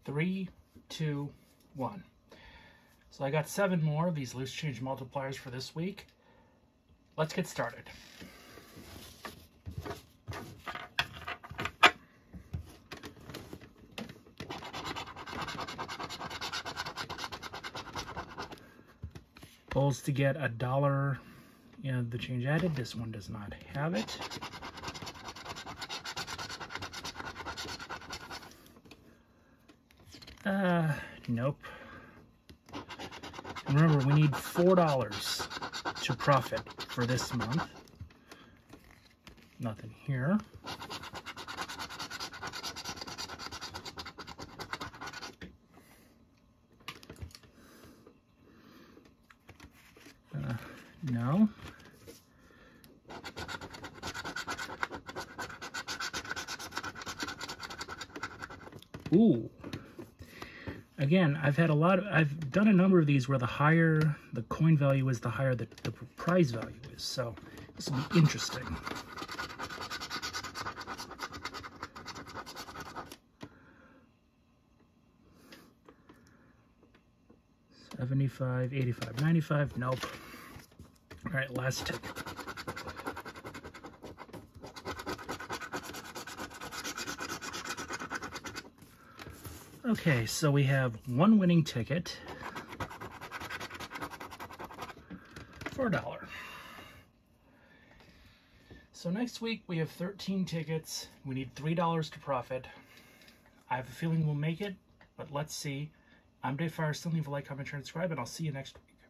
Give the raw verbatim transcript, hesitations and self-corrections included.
Three, two, one. So I got seven more of these loose change multipliers for this week. Let's get started. Goals to get a dollar in the change added. This one does not have it. Uh, nope. And remember, we need four dollars to profit for this month. Nothing here. Uh, no. Ooh. Again, I've had a lot of, I've done a number of these where the higher the coin value is, the higher the, the prize value is. So this will be interesting. seventy-five, eighty-five, ninety-five, nope. All right, last ticket. Okay, so we have one winning ticket for a dollar. So next week we have thirteen tickets. We need three dollars to profit. I have a feeling we'll make it, but let's see. I'm Dave Firestone. Leave a like, comment, share, and subscribe, and I'll see you next week.